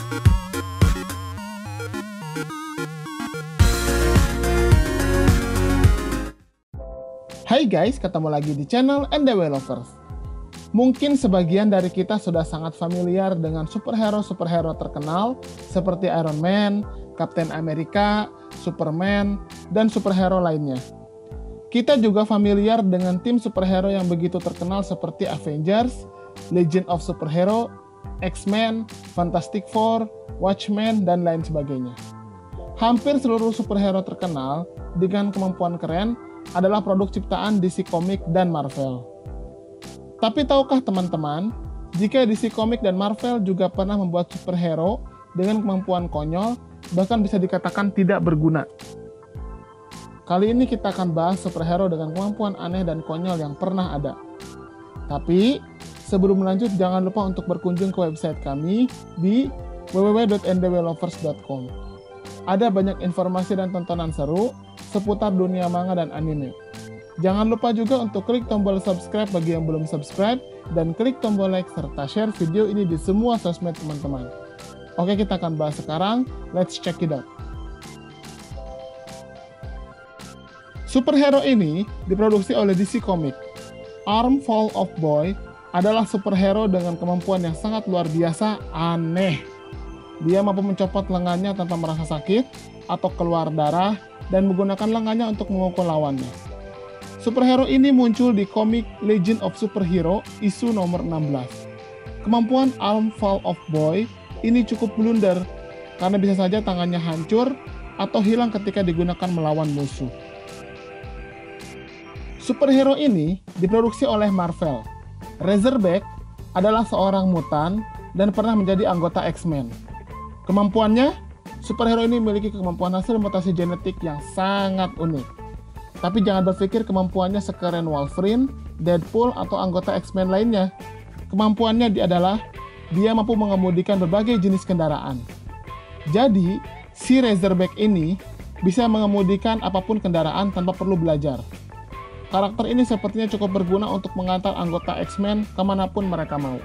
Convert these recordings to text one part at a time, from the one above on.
Hai guys, ketemu lagi di channel NDW Lovers. Mungkin sebagian dari kita sudah sangat familiar dengan superhero-superhero terkenal seperti Iron Man, Captain America, Superman, dan superhero lainnya. Kita juga familiar dengan tim superhero yang begitu terkenal seperti Avengers, Legion of Superhero, X-Men, Fantastic Four, Watchmen, dan lain sebagainya. Hampir seluruh superhero terkenal dengan kemampuan keren adalah produk ciptaan DC Comics dan Marvel. Tapi tahukah teman-teman, jika DC Comics dan Marvel juga pernah membuat superhero dengan kemampuan konyol, bahkan bisa dikatakan tidak berguna. Kali ini kita akan bahas superhero dengan kemampuan aneh dan konyol yang pernah ada. Tapi, sebelum lanjut jangan lupa untuk berkunjung ke website kami di www.ndwlovers.com. Ada banyak informasi dan tontonan seru seputar dunia manga dan anime. Jangan lupa juga untuk klik tombol subscribe bagi yang belum subscribe, dan klik tombol like serta share video ini di semua sosmed teman-teman. Oke, kita akan bahas sekarang. Let's check it out. Superhero ini diproduksi oleh DC Comics. Armful of Boy adalah superhero dengan kemampuan yang sangat luar biasa aneh. Dia mampu mencopot lengannya tanpa merasa sakit atau keluar darah dan menggunakan lengannya untuk memukul lawannya. Superhero ini muncul di komik Legion of Superhero isu nomor 16. Kemampuan Armful of Boy ini cukup blunder karena bisa saja tangannya hancur atau hilang ketika digunakan melawan musuh. Superhero ini diproduksi oleh Marvel. Razorback adalah seorang mutan dan pernah menjadi anggota X-Men. Kemampuannya, superhero ini memiliki kemampuan hasil mutasi genetik yang sangat unik. Tapi jangan berpikir kemampuannya sekeren Wolverine, Deadpool, atau anggota X-Men lainnya. Kemampuannya adalah dia mampu mengemudikan berbagai jenis kendaraan. Jadi, si Razorback ini bisa mengemudikan apapun kendaraan tanpa perlu belajar. Karakter ini sepertinya cukup berguna untuk mengantar anggota X-Men kemanapun mereka mau.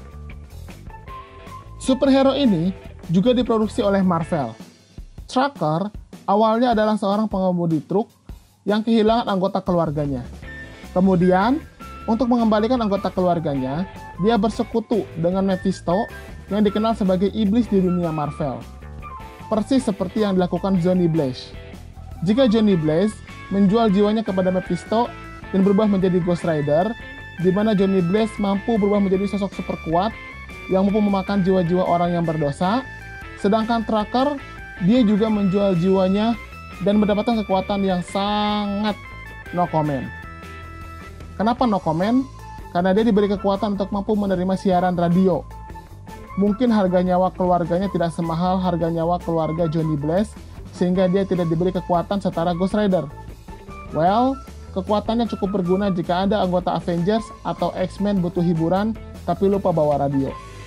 Superhero ini juga diproduksi oleh Marvel. Trucker awalnya adalah seorang pengemudi truk yang kehilangan anggota keluarganya. Kemudian, untuk mengembalikan anggota keluarganya, dia bersekutu dengan Mephisto yang dikenal sebagai iblis di dunia Marvel. Persis seperti yang dilakukan Johnny Blaze. Jika Johnny Blaze menjual jiwanya kepada Mephisto dan berubah menjadi Ghost Rider, di mana Johnny Blaze mampu berubah menjadi sosok super kuat yang mampu memakan jiwa-jiwa orang yang berdosa, sedangkan Trucker, dia juga menjual jiwanya dan mendapatkan kekuatan yang sangat no comment. Kenapa no comment? Karena dia diberi kekuatan untuk mampu menerima siaran radio. Mungkin harga nyawa keluarganya tidak semahal harga nyawa keluarga Johnny Blaze, sehingga dia tidak diberi kekuatan setara Ghost Rider. Well, kekuatannya cukup berguna jika ada anggota Avengers atau X-Men butuh hiburan tapi lupa bawa radio.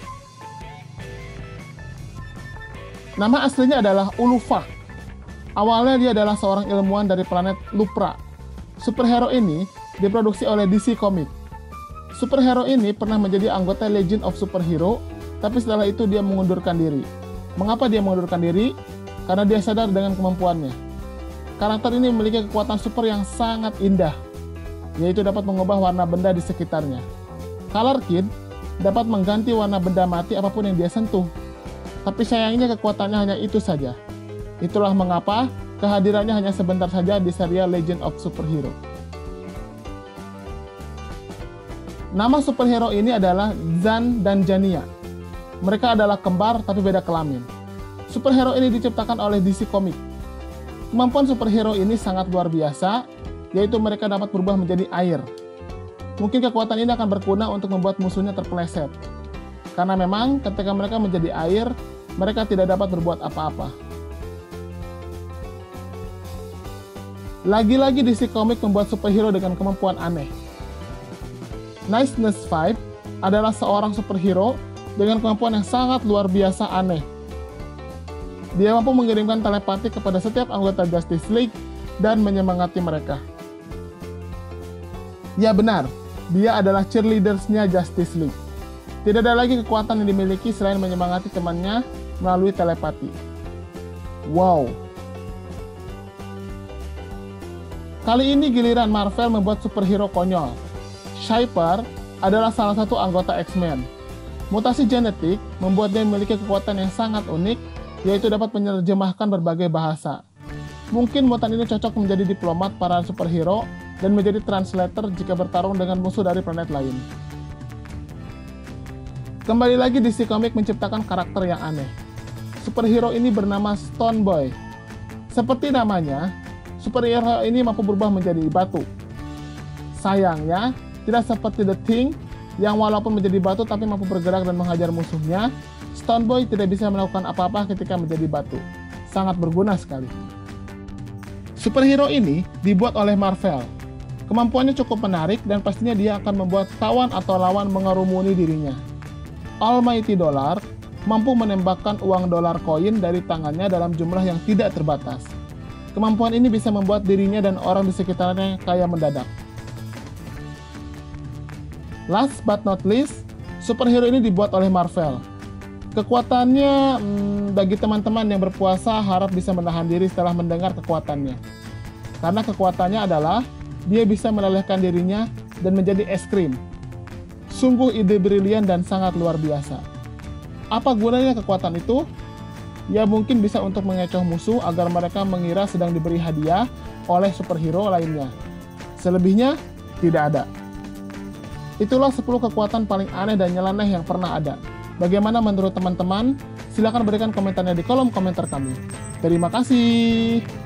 Nama aslinya adalah Ulufak. Awalnya dia adalah seorang ilmuwan dari planet Lupra. Superhero ini diproduksi oleh DC Comics. Superhero ini pernah menjadi anggota Legion of Superhero, tapi setelah itu dia mengundurkan diri. Mengapa dia mengundurkan diri? Karena dia sadar dengan kemampuannya. Karakter ini memiliki kekuatan super yang sangat indah, yaitu dapat mengubah warna benda di sekitarnya. Color Kid dapat mengganti warna benda mati apapun yang dia sentuh. Tapi sayangnya kekuatannya hanya itu saja. Itulah mengapa kehadirannya hanya sebentar saja di serial Legend of Superhero. Nama superhero ini adalah Zan dan Jania. Mereka adalah kembar tapi beda kelamin. Superhero ini diciptakan oleh DC Comics. Kemampuan superhero ini sangat luar biasa, yaitu mereka dapat berubah menjadi air. Mungkin kekuatan ini akan berguna untuk membuat musuhnya terpeleset. Karena memang ketika mereka menjadi air, mereka tidak dapat berbuat apa-apa. Lagi-lagi DC Comics membuat superhero dengan kemampuan aneh. Niceness 5 adalah seorang superhero dengan kemampuan yang sangat luar biasa aneh. Dia mampu mengirimkan telepati kepada setiap anggota Justice League dan menyemangati mereka. Ya benar, dia adalah cheerleadersnya Justice League. Tidak ada lagi kekuatan yang dimiliki selain menyemangati temannya melalui telepati. Wow. Kali ini giliran Marvel membuat superhero konyol. Shaper adalah salah satu anggota X-Men. Mutasi genetik membuat dia memiliki kekuatan yang sangat unik, yaitu dapat menerjemahkan berbagai bahasa. Mungkin mutan ini cocok menjadi diplomat para superhero dan menjadi translator jika bertarung dengan musuh dari planet lain. Kembali lagi DC Comics menciptakan karakter yang aneh. Superhero ini bernama Stone Boy. Seperti namanya, superhero ini mampu berubah menjadi batu. Sayangnya, tidak seperti The Thing yang walaupun menjadi batu tapi mampu bergerak dan menghajar musuhnya, Stone Boy tidak bisa melakukan apa-apa ketika menjadi batu. Sangat berguna sekali. Superhero ini dibuat oleh Marvel. Kemampuannya cukup menarik dan pastinya dia akan membuat kawan atau lawan mengerumuni dirinya. Almighty Dollar mampu menembakkan uang dolar koin dari tangannya dalam jumlah yang tidak terbatas. Kemampuan ini bisa membuat dirinya dan orang di sekitarnya kaya mendadak. Last but not least, superhero ini dibuat oleh Marvel. Kekuatannya, bagi teman-teman yang berpuasa harap bisa menahan diri setelah mendengar kekuatannya. Karena kekuatannya adalah, dia bisa melelehkan dirinya dan menjadi es krim. Sungguh ide brilian dan sangat luar biasa. Apa gunanya kekuatan itu? Ya mungkin bisa untuk mengecoh musuh agar mereka mengira sedang diberi hadiah oleh superhero lainnya. Selebihnya, tidak ada. Itulah 10 kekuatan paling aneh dan nyeleneh yang pernah ada. Bagaimana menurut teman-teman? Silahkan berikan komentarnya di kolom komentar kami. Terima kasih.